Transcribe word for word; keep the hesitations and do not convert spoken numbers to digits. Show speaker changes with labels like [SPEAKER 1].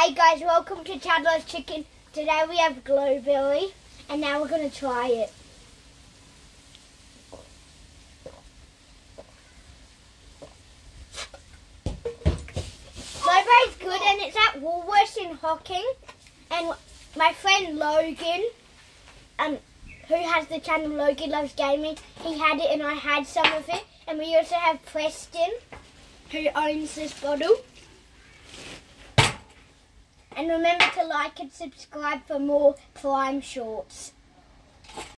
[SPEAKER 1] Hey guys, welcome to Chadler's Chicken. Today we have Glowberry and now we're going to try it. Glowberry's good and it's at Woolworths in Hocking, and my friend Logan, um, who has the channel Logan Loves Gaming, he had it and I had some of it, and we also have Preston, who owns this bottle. And remember to like and subscribe for more Prime Shorts.